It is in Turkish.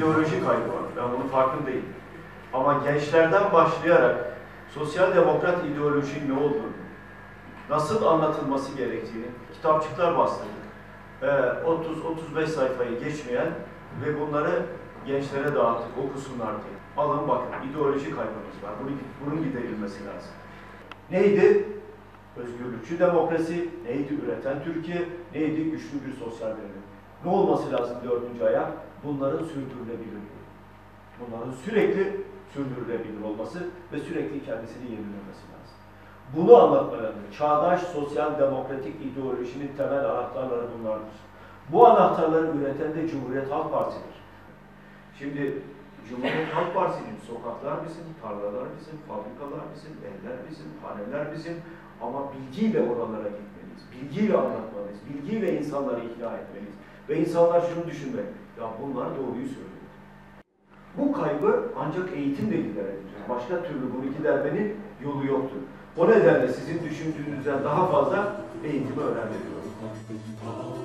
ideoloji kaybı var. Ben bunun farkındayım. Ama gençlerden başlayarak sosyal demokrat ideolojinin ne olduğunu, nasıl anlatılması gerektiğini kitapçıklar bastırdık. 30-35 sayfayı geçmeyen ve bunları gençlere dağıttık, okusunlar diye. Alın bakın, ideoloji kaybımız var. Bunun giderilmesi lazım. Neydi? Özgürlükçü demokrasi, neydi üreten Türkiye, neydi güçlü bir sosyal devlet. Ne olması lazım 4. ayak? Bunların sürdürülebilirliği. Bunların sürekli sürdürülebilir olması ve sürekli kendisini yenilemesi lazım. Bunu anlatmaları, çağdaş sosyal demokratik ideolojinin temel anahtarları bunlardır. Bu anahtarları üreten de Cumhuriyet Halk Partisi'dir. Şimdi Cumhuriyet Halk Partisi'nin sokaklar bizim, tarlalar bizim, fabrikalar bizim, evler bizim, haneler bizim ama bilgiyle oralara gitmeliyiz, bilgiyle anlatmalıyız, bilgiyle insanları ikna etmeliyiz. Ve insanlar şunu düşünmek, ya bunlar doğruyu söylüyor. Bu kaybı ancak eğitimle giderebilir. Başka türlü bunu gidermenin yolu yoktur. O nedenle sizin düşündüğünüzden daha fazla eğitimi önem veriyorum.